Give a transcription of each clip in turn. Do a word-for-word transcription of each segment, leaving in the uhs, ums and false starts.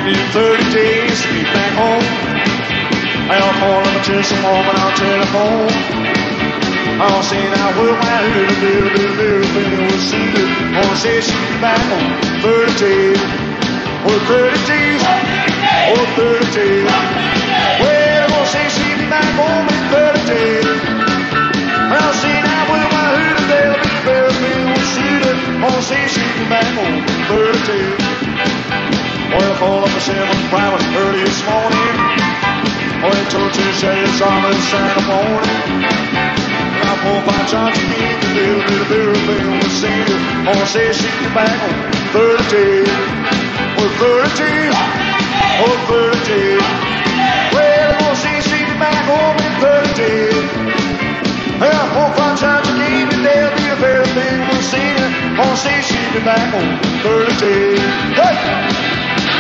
need thirty days to get back home. I'll call him to some woman on telephone. I'll say now, well, my little, little, little, little baby will see you. Gonna say she'll be back home thirty days. Oh, thirty days. Oh, thirty days. Well, I'm gonna say she'll be back home in thirty days. I'll say now, well, my little, little, little baby will see you. Gonna say she'll be back home thirty days. Well, I called up a seven private early this morning. Oh, they told you to say it's on the Saturday morning. I pulled my John to me, the little, little, little baby will see you. Gonna say she'll be back home thirty days. Oh, thirty days. Oh, thirty days. Well, I'm gonna say she'll be back home in thirty days. Well, I pulled my John to me, the little, little, little baby will see you. Gonna say she'll be back home thirty days. Hey!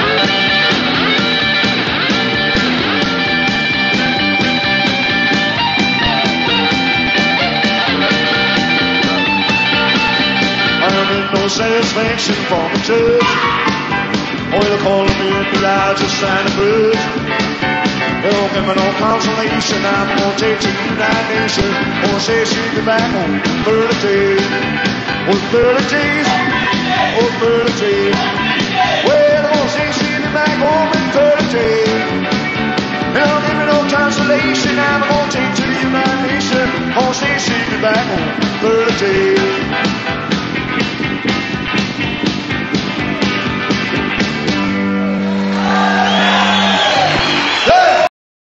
No satisfaction from the judge. Oh, they're calling me in the eyes just sign a bridge. They don't give me no consolation. I'm gonna take to the United Nations. Gonna say she'll be back home thirty days. Oh, thirty days. Oh, thirty days. Well, I'm gonna say she'll be back home in thirty days. They don't give me no consolation. I'm gonna take to the United Nations. Gonna say she'll be back home